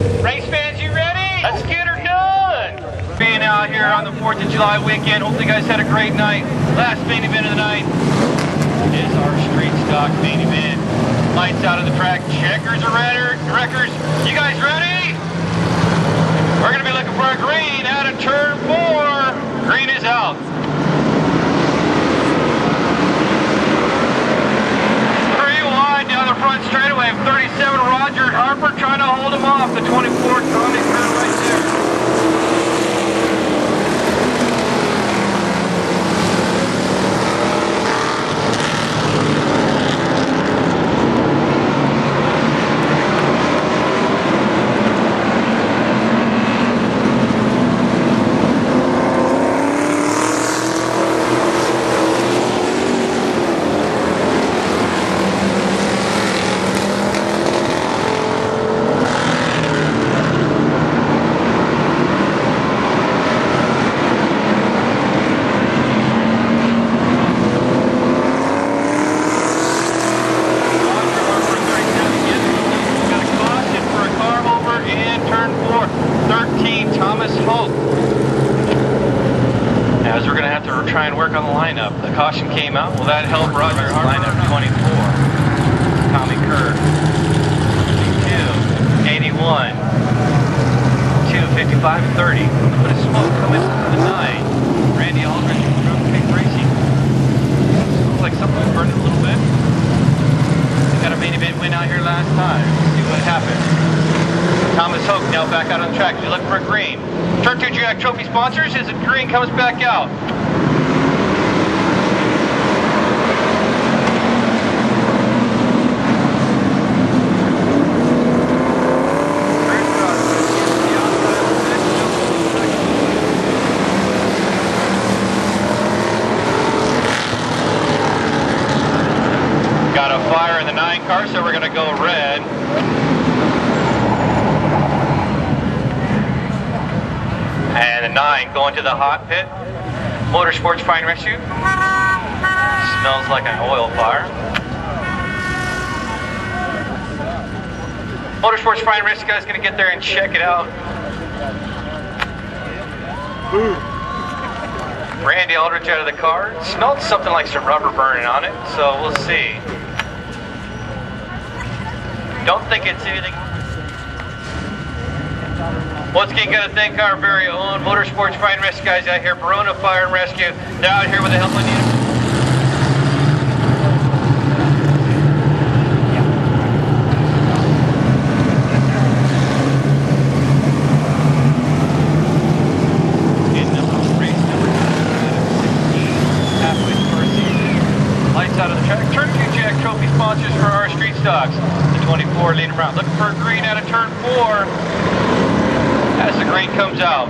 Race fans, you ready? Let's get her done. Being out here on the 4th of July weekend, hope you guys had a great night. Last main event of the night is our street stock main event. Lights out of the track, checkers are wreckers. You guys ready? We're going to be looking for a green out of turn 4. Green is out. Down the front straightaway of 37, Roger Harper trying to hold him off. The 24, Tommy Kerr right there. Thomas Hoch. As we're going to have to try and work on the lineup. The caution came out. Will that help Roger Harper? Lineup 24. Tommy Kerr. 2, 81. 2, 55, 30. A little bit of smoke coming from the 9. Randy Alldredge from King Racing. Looks like something was burning a little bit. They got a main event win out here last time. Let's see what happened. Thomas Hoch now back out on the track. He's looking for a green. Turn 2 Jack Trophy sponsors as the green comes back out. Got a fire in the 9 car, so we're going to go red. And the 9 going to the hot pit. Motorsports Fire and Rescue. Smells like an oil fire. Motorsports Fire and Rescue guys gonna get there and check it out. Randy Alldredge out of the car. It smelled something like some rubber burning on it, so we'll see. Don't think it's anything. Once again, got to thank our very own Motorsports Fire and Rescue guys out here, Barona Fire and Rescue. They're out here with the help we need. In race number 16, halfway through our season. Lights out of the track. Turn 2 Jack Trophy sponsors for our street stocks. The 24 leading around. Looking for a green out of turn 4. As the green comes out.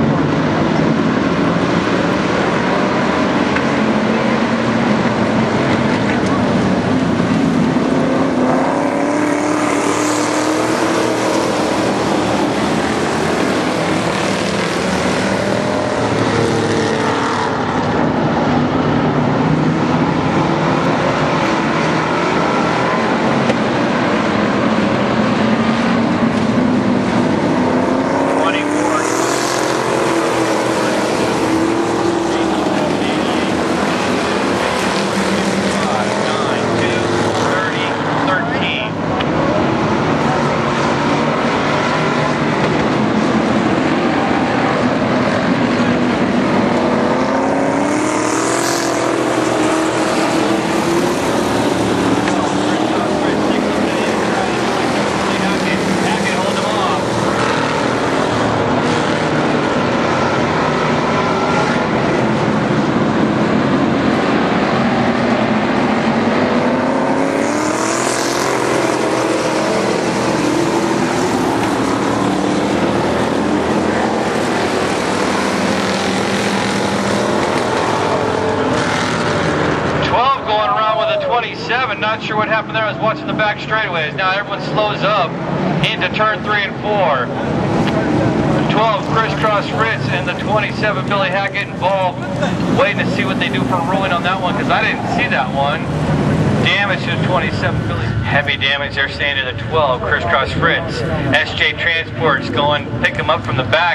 Not sure what happened there. I was watching the back straightaways. Now everyone slows up into turn 3 and 4. 12 Chris Fritz and the 27 Billy Hackett involved. Waiting to see what they do for a ruling on that one because I didn't see that one. damage to the 27 Billy. Heavy damage they're saying to the 12 Crisscross Fritz. SJ Transport's going, pick him up from the back.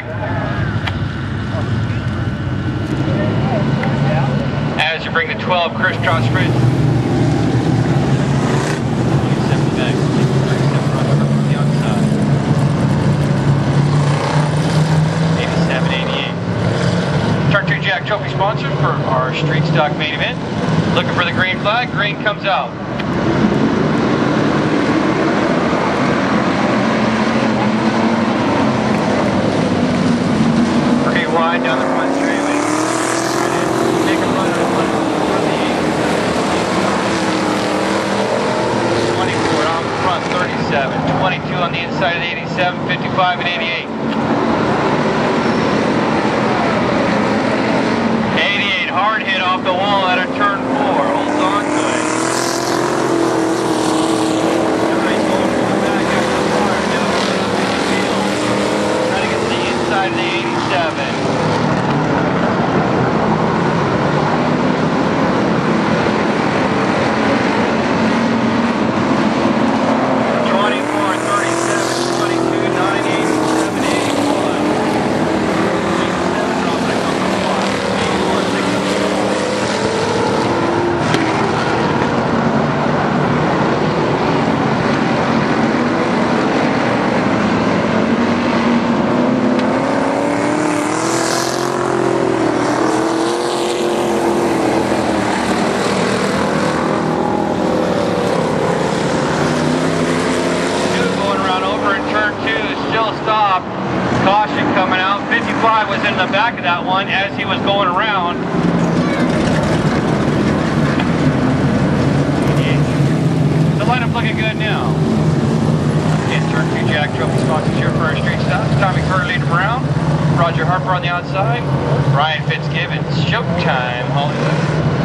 As you bring the 12 Crisscross Fritz. 27 back. 37 Roger Harper on the outside. 87, 88. Turn 2 Jack Trophy sponsor for our Street Stock main event. Looking for the green flag. Green comes out. Pretty wide down the front straightaway. Take a run on the 24 on the front, 37. 22 on the inside of the 87, 55, and 88. 88, hard hit off the wall out of turn 4. Holds on to it. Now he's going from the back after the fire. Now he's going up in the field. Trying to get to the inside of the 87. 55 was in the back of that one as he was going around. The lineup's looking good now. In turn 2 Jack Trophy sponsors here for our street stops. Tommy Kerr leading around. Roger Harper on the outside. Brian Fitzgibbons. Showtime Hollywood.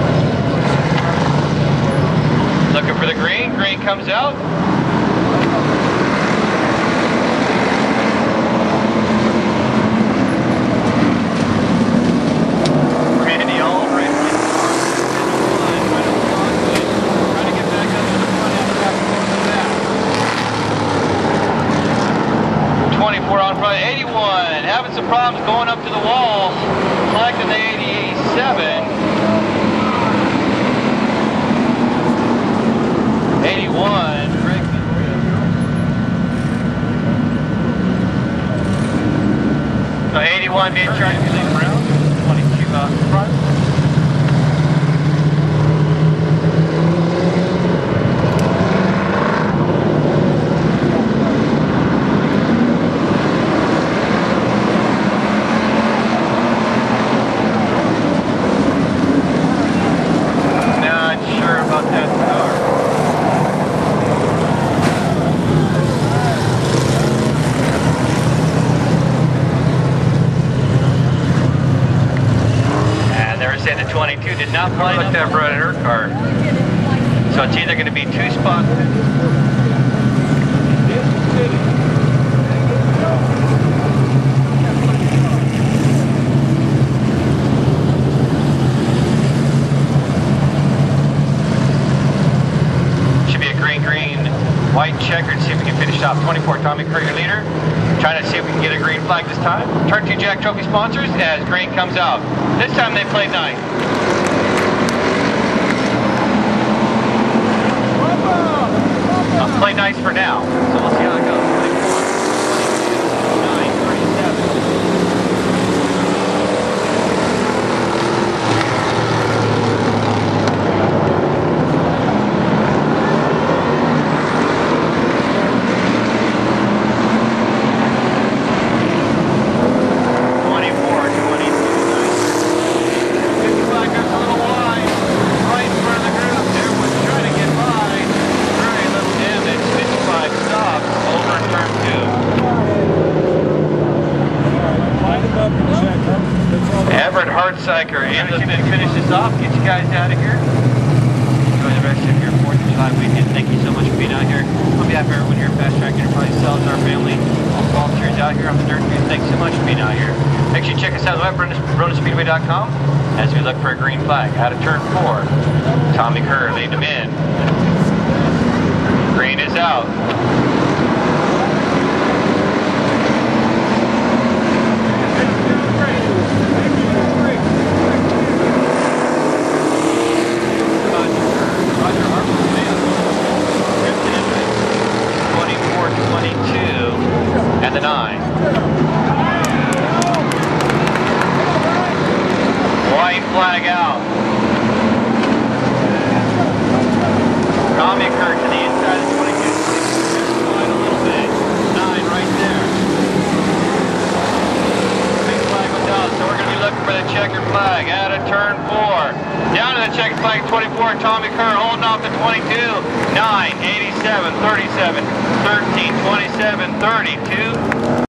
Looking for the green. Green comes out. Randy Alldredge. Trying to get back up to the front after that. 24 on front. 81. Having some problems going up to the wall. Collecting the 87. 81, Greg Mann. So 81 being charged to leave around. 22 out in front. Not sure about that car. Saying the 22 did not play like that Brad Urquhart. So it's either going to be 2 spots. Should be a green, white checkered. See if we can finish off. 24 Tommy Kerr, your leader. Trying to see if we can get a green flag this time. Turn 2 Jack Trophy sponsors as green comes out. This time they play nice. I'll play nice for now, so we'll see how it goes. 24, Everett Hartsuyker in the finish this off. Get you guys out of here. Enjoy the rest of your 4th of July weekend. Thank you so much for being out here. On behalf of everyone here at Fast Track Enterprise, Sales, our family, all volunteers out here on the dirt. Thanks. so much for being out here. Make sure you check us out at BaronaSpeedway.com as we look for a green flag out of turn 4. Tommy Kerr leading him in. Green is out. Roger Harper, drifting into 24-22 and the 9. White flag out. Tommy Kerr to the inside of 22. Just wide a little bit. 9 right there. Big flag goes out, so we're going to be looking for the checkered flag out of turn 4. Down to the checkered flag 24. Tommy Kerr holding off the 22. 9, 87, 37, 13, 27, 32.